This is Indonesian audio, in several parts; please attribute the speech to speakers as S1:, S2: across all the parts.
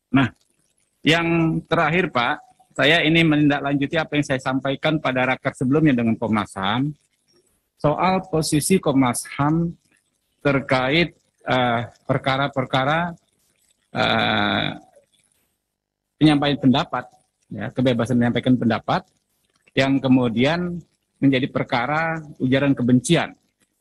S1: Nah, yang terakhir Pak, saya ini menindaklanjuti apa yang saya sampaikan pada raker sebelumnya dengan Komnas HAM, soal posisi Komnas HAM terkait perkara-perkara penyampaian pendapat, ya, kebebasan menyampaikan pendapat, yang kemudian menjadi perkara ujaran kebencian.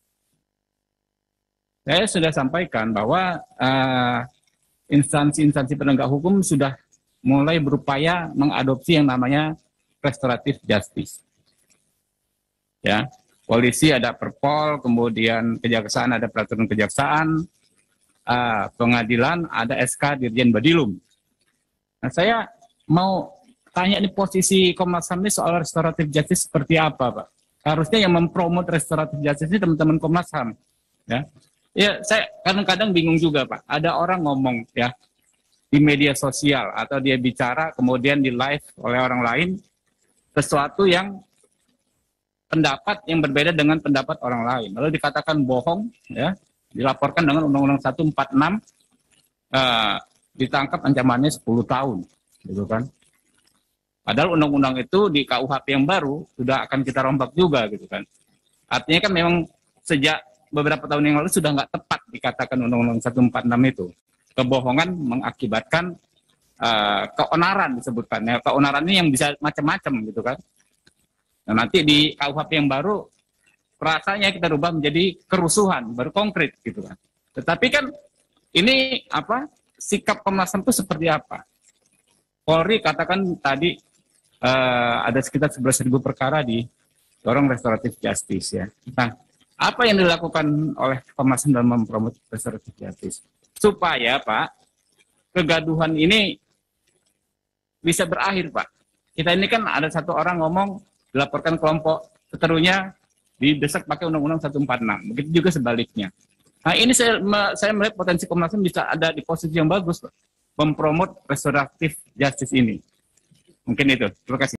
S1: Saya sudah sampaikan bahwa instansi-instansi penegak hukum sudah mulai berupaya mengadopsi yang namanya restoratif justice. Ya, polisi ada perpol, kemudian kejaksaan ada peraturan kejaksaan, pengadilan ada SK Dirjen Badilum. Nah, saya mau tanya nih, posisi Komnas HAM ini soal restoratif justice seperti apa, Pak? Harusnya yang mempromot restoratif justice ini teman-teman Komnas HAM. Ya, saya kadang-kadang bingung juga, Pak. Ada orang ngomong ya di media sosial atau dia bicara kemudian di live oleh orang lain sesuatu yang pendapat yang berbeda dengan pendapat orang lain, lalu dikatakan bohong, ya, dilaporkan dengan Undang-Undang 146, ditangkap ancamannya 10 tahun, gitu kan? Padahal undang-undang itu di KUHP yang baru sudah akan kita rombak juga, gitu kan? Artinya kan memang sejak beberapa tahun yang lalu sudah nggak tepat dikatakan Undang-Undang 146 itu. Kebohongan mengakibatkan keonaran disebutkan. Ya, keonaran ini yang bisa macam-macam, gitu kan? Nah, nanti di KUHP yang baru rasanya kita rubah menjadi kerusuhan, baru konkret, gitu kan. Tetapi kan ini apa, sikap Komnas HAM itu seperti apa? Polri katakan tadi ada sekitar 11.000 perkara di dorong restoratif justice, ya. Nah, apa yang dilakukan oleh Komnas HAM dalam mempromot restoratif justice? Supaya Pak, kegaduhan ini bisa berakhir, Pak. Kita ini kan ada satu orang ngomong, dilaporkan kelompok seterunya didesak pakai Undang-Undang 146. Begitu juga sebaliknya. Nah, ini saya melihat potensi Komnas HAM bisa ada di posisi yang bagus, Pak, mempromot restoratif justice ini. Mungkin itu. Terima kasih.